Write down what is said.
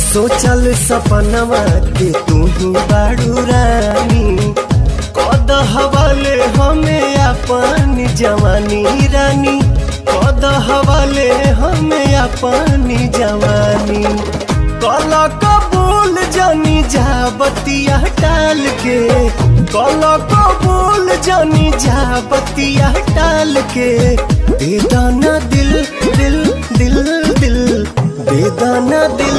सोचल सपनवा के तू ही बाड़ू रानी, कद हवाले हमें अपन जवानी रानी, कद हवाले हमें अपन जवानी। कल कबूल जानी जा बतिया टाल के, कल कबूल जानी जा बतिया टाल के। दे दाना दिल दिल दिल दिल, दे दाना दिल